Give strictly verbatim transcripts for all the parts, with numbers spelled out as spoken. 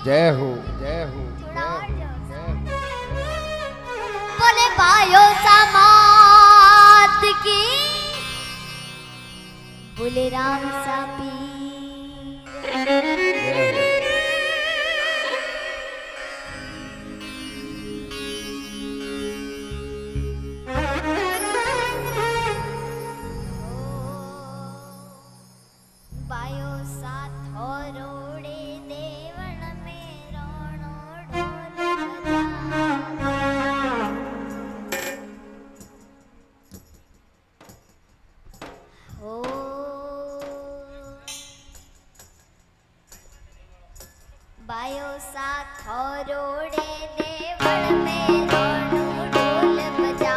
जय हो जय हो बोले भाइयों समात की बोले राम सा पीर। बायो साथ रोड़े देवण में रोणो ढोल हो बायो साथ रोड़े देवण में रोणो ढोल बजा।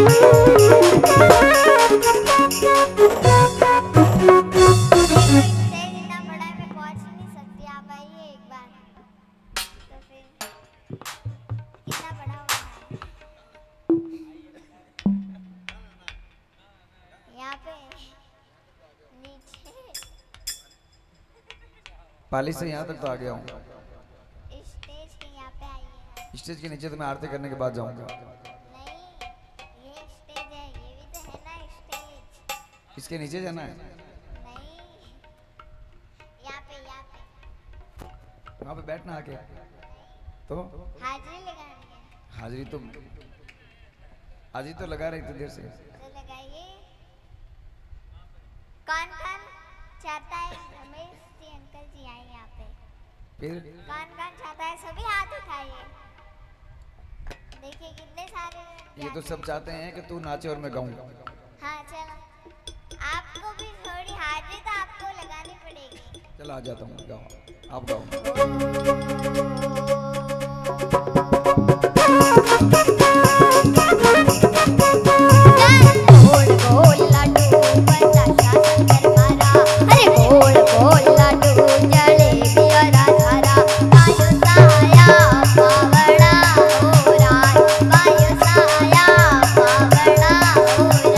पाली से यहाँ तक तो आ गया हूँ। स्टेज के यहाँ पे आइए। स्टेज के नीचे तो मैं आरती करने के बाद जाऊंगा। नहीं, ये स्टेज है, ये भी तो है ना स्टेज। इसके नीचे जाना है? नहीं, यहाँ पे यहाँ पे वहाँ पे बैठना आके। तो हाजिरी लगानी है। हाजिरी तो हाजिरी तो लगा रही थी देर से। तो लगाइए। कौन कौन चाहता है रमेश जी अंकल जी आए यहाँ पे? फिर कौन कौन चाहता है? सभी हाथ उठाइए। देखिए कितने सारे। ये तो सब चाहते हैं कि तू नाचे और मैं गाऊं। हाँ चलो, आपको भी थोड़ी हाजिरी तो आपको लगानी पड़ेगी। चल आ जाता हूँ, गाओ आप गाओ। गोल गोल लाडू बताशा शंकर मारा, अरे गोल गोल लाडू जलेबी और राधारा। वायु साया पावड़ा हो राय, वायु साया पावड़ा हो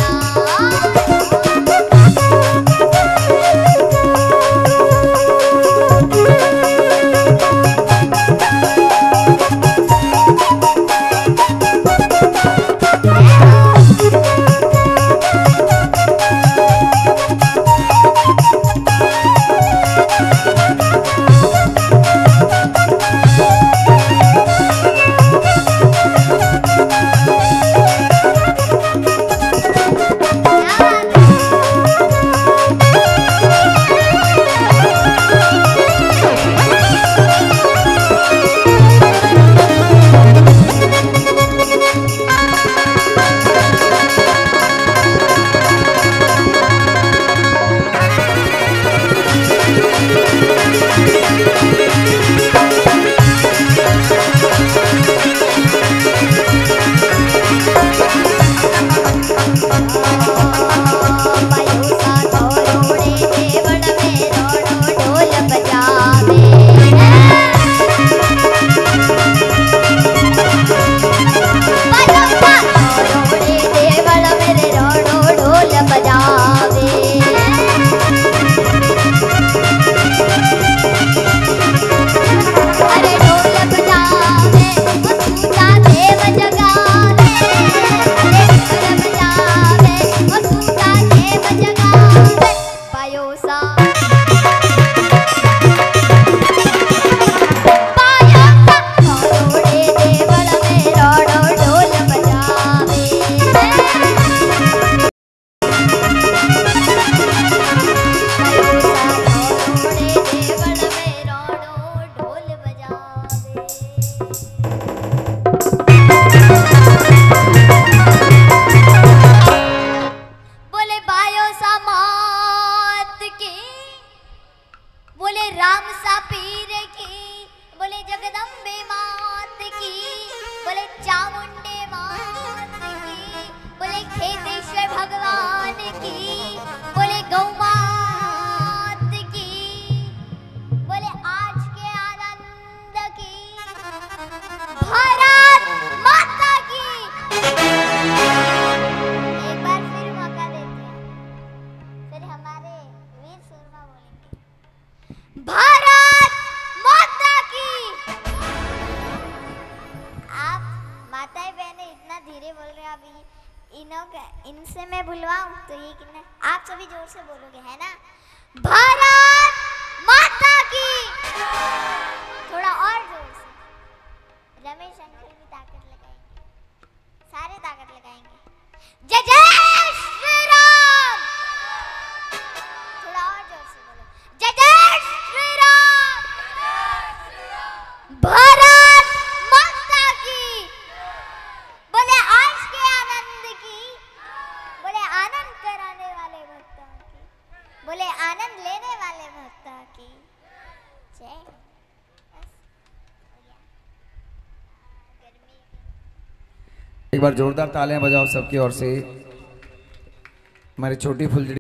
इनसे मैं बुलवाऊं तो ये कितना आप सभी जोर से बोलोगे, है ना? भारत माता की। थोड़ा और जोर से। रमेश अंकल भी ताकत लगाएंगे, सारे ताकत लगाएंगे। जय जय श्री राम। थोड़ा और जोर से बोलो, जय जय श्री राम। भारत माता की। बोले आज के आनंद की, बोले आनंद कराने वाले भक्तों की, बोले आनंद लेने वाले भक्तों की जय। बस हो गया। गर्मी एक बार जोरदार तालियां बजाओ सबकी ओर से। हमारी छोटी फुलझड़ी